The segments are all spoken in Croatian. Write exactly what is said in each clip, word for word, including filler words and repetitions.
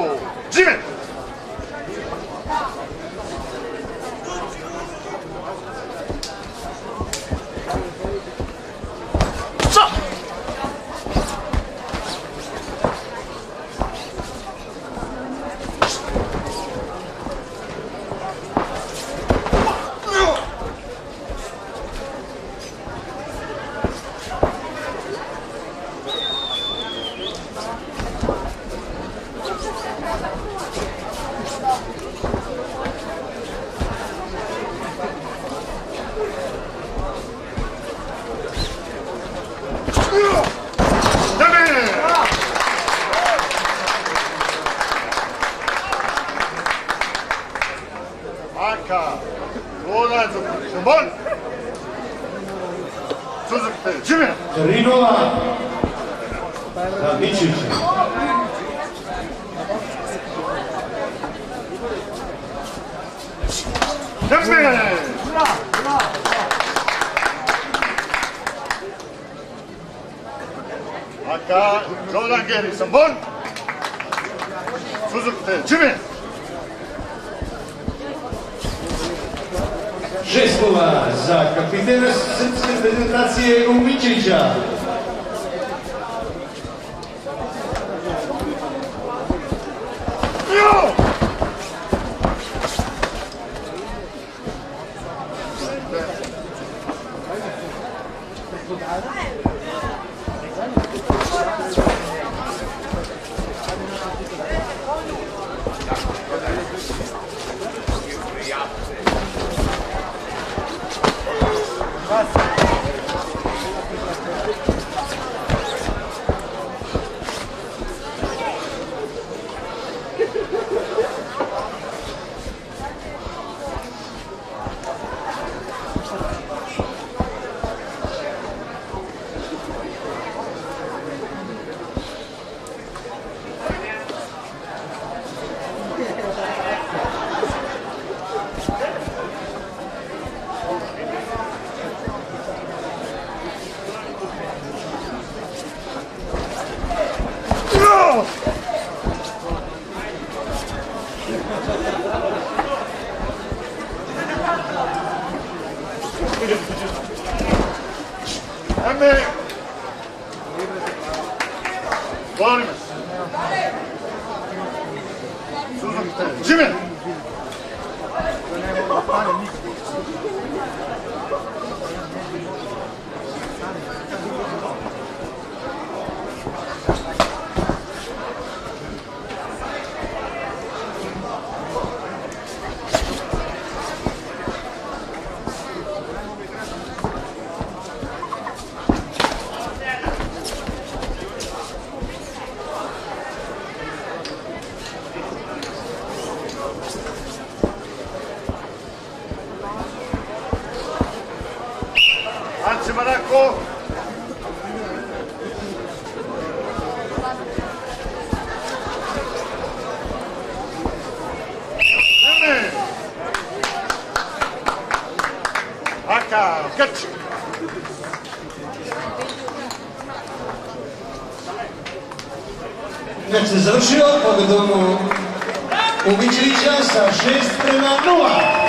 Jimmy! 아까 로나즈 한번 수습해 주면 Rinova da Mičića. 정배 아까 로나 게리 한번 수습해 주면 Žeskova za kapitena srpske reprezentacije Umićića. Emme Bağırmaz Suzuk'ta Jimmy Anci Marako Emme Aka Kaç Meč se završio pobedom Umićića sa šest prema nula.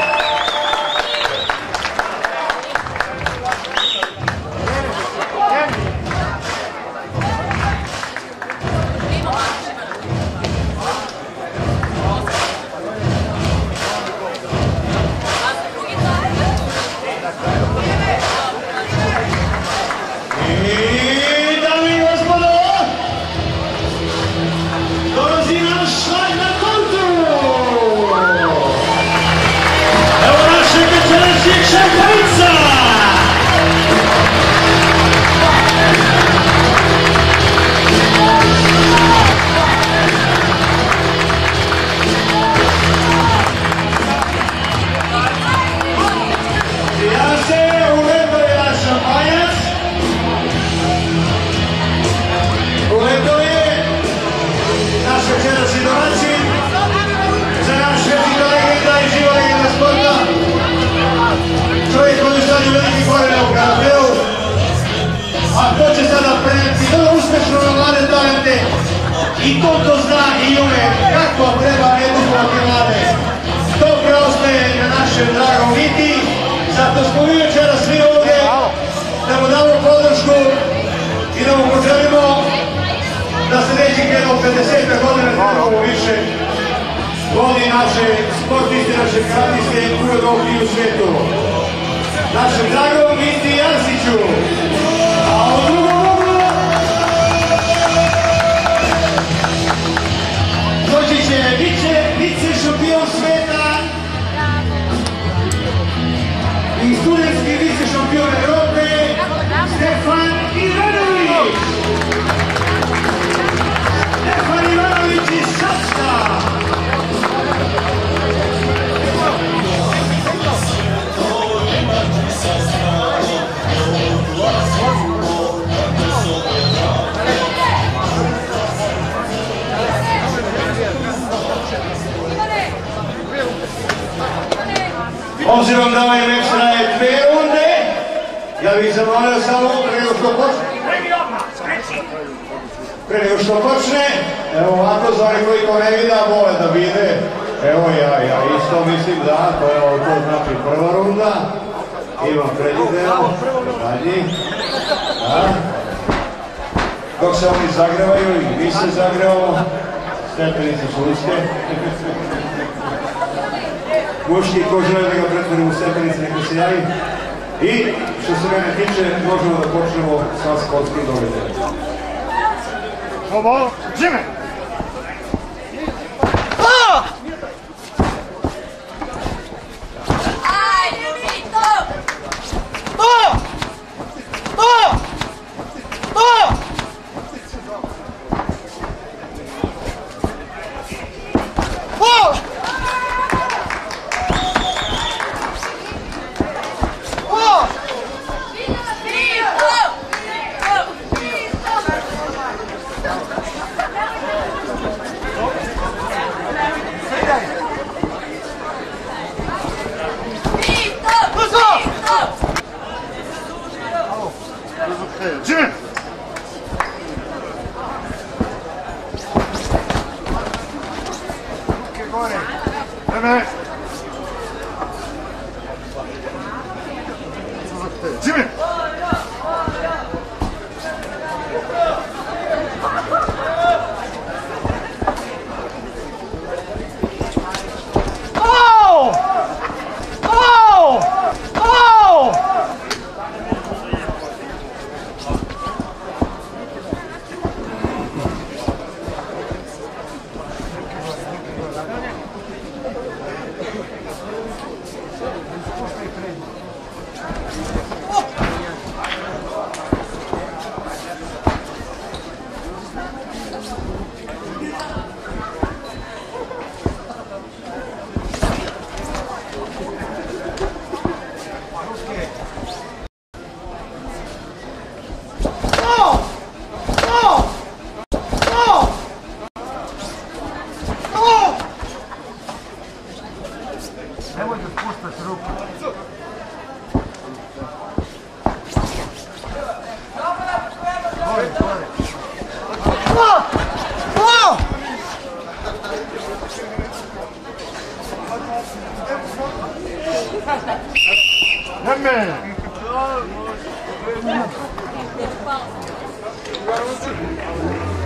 I to to zna i ove što smo mi večera svi ovdje, da mu damo podršku i da mu poželimo da sljedećih jedno pedeset godina trebamo više vodi naše sportiste, naše karatiste u Evropi i u svijetu. Našem dragom Miti Jansiću. A u drugom uglu doći će vice šampion svijeta i studentski vice šampion Evrope Stefan Ivanović. Stefan Ivanović iz Šapca. Obzirom da ovaj meč traje dve runde, ja bih zamolio samo pre nego što počne. Pre nego što počne, evo ovako za one koji ko ne vida, vole da vide. Evo ja, ja isto mislim da, to je ovo, to znači prva runda. Imam prednji deo, zadnji. Da. Dok se oni zagrevaju i mi se zagrevamo, stepenice su uske. Muški ko žele da ga pretvorimo u stepenice, neka se javi. I što se mene tiče, možemo da počnemo sa sportskim događajem. Ovo, Jimmy! Jimmy! Vreme! Jimmy! Oh! Oh! Oh! Nemojte spuštati ruku. Gori, gori. Vreme! Wow.